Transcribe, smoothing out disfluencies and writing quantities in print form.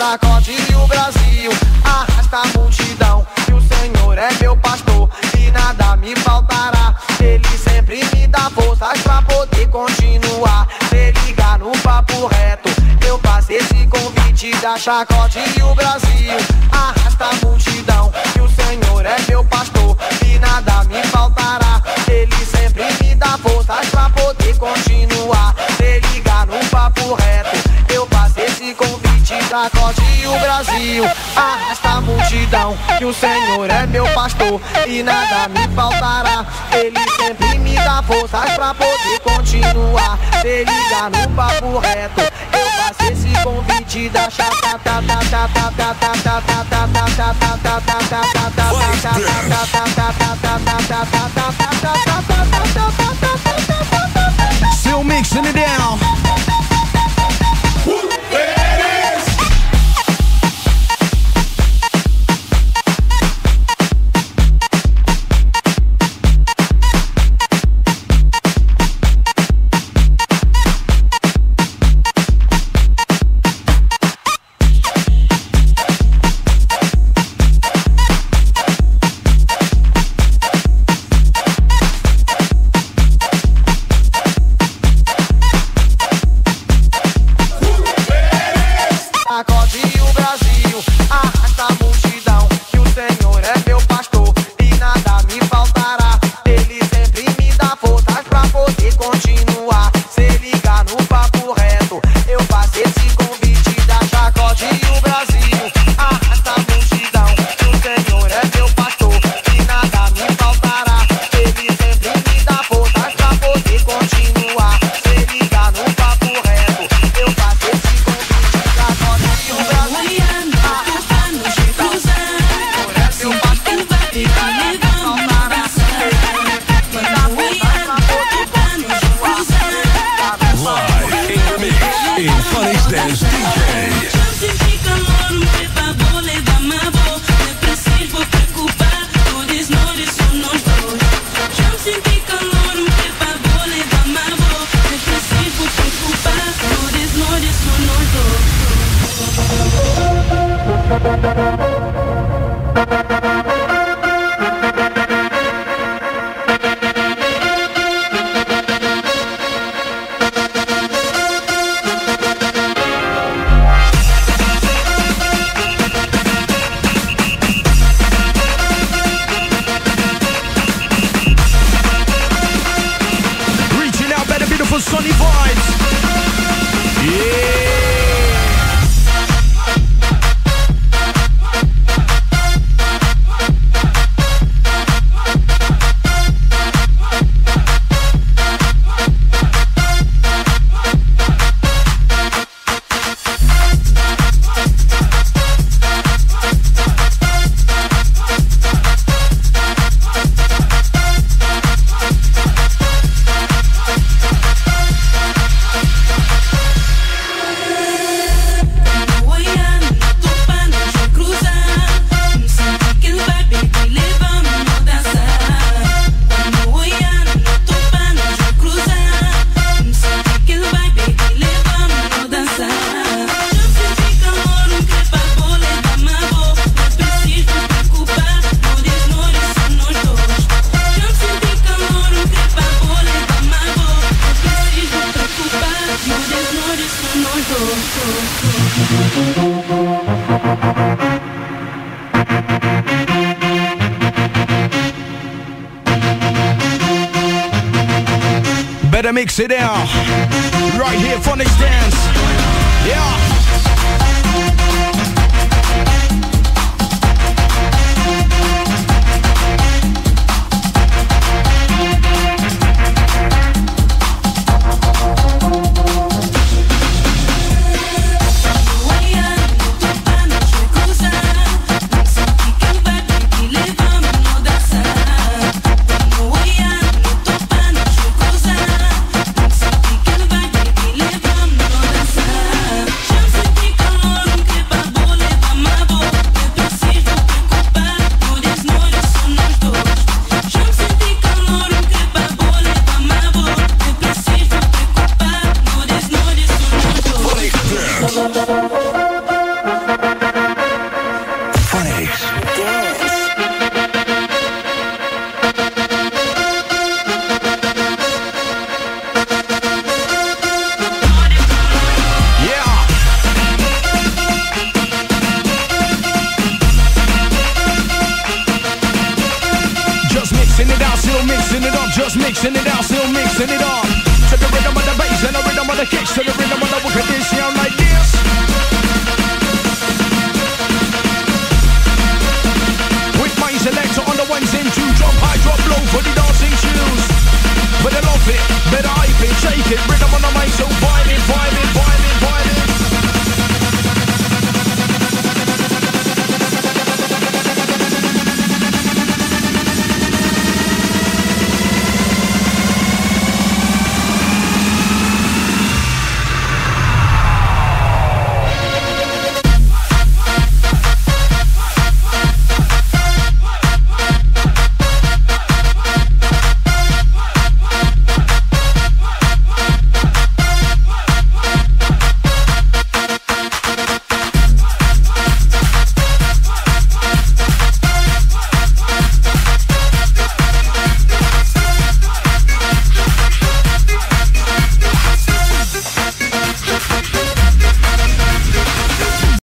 Sacode o Brasil, arrasta a multidão, que o Senhor é meu pastor e nada me faltará. Ele sempre me dá forças pra poder continuar. Se ligar no papo reto, eu faço esse convite da Sacode o Brasil, arrasta a multidão, que o Senhor é meu pastor e nada me faltará. Ele sempre me dá forças pra poder continuar. Se ligar no papo reto, eu faço esse convite. Sacode o Brasil, arrasta a multidão, que o Senhor é meu pastor e nada me faltará. Ele sempre me dá forças pra poder continuar. Se ligar no papo reto, eu faço esse convite da Still mixing it down. FunXDance DJ. Reaching out, better beautiful sunny vibes. Yeah. Better mix it down. Right here, FunXDance. Yeah. Just mixing it out, still mixing it up. To the rhythm of the bass and the rhythm of the kicks, to the rhythm of the hook. This sound like